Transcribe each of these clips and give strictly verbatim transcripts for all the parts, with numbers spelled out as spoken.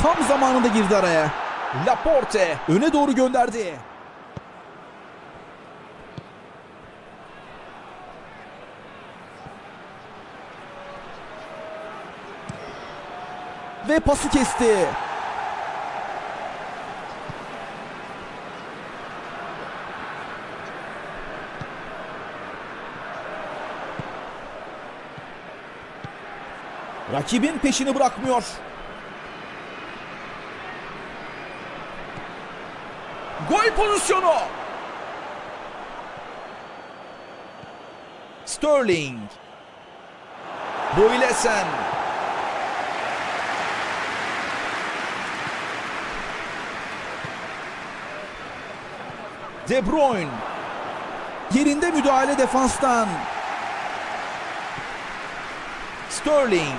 Tam zamanında girdi araya. Laporte öne doğru gönderdi. Ve pası kesti. Rakibin peşini bırakmıyor. Gol pozisyonu. Sterling. Boylesen. De Bruyne. Yerinde müdahale defanstan. Sterling.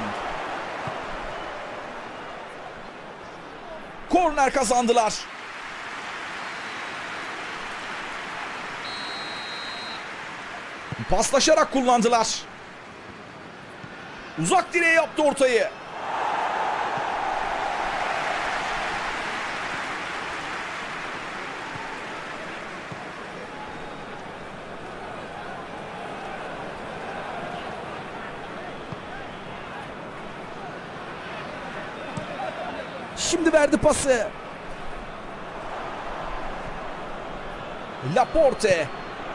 Korner kazandılar. Paslaşarak kullandılar. Uzak direğe yaptı ortayı. Şimdi verdi pası. Laporte.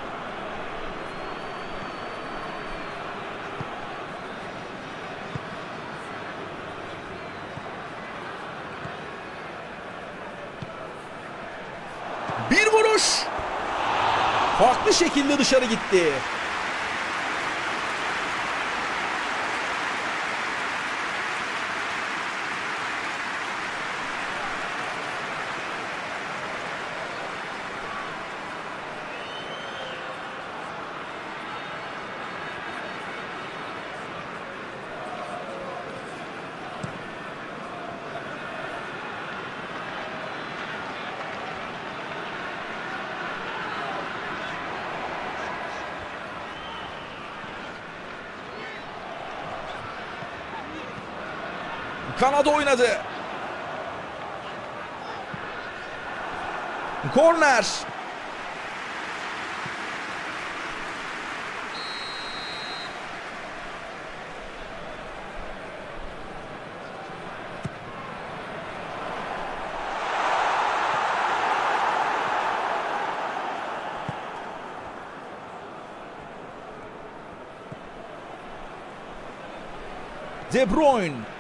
Bir vuruş. Farklı şekilde dışarı gitti. Kanada oynadı. Korner. De Bruyne.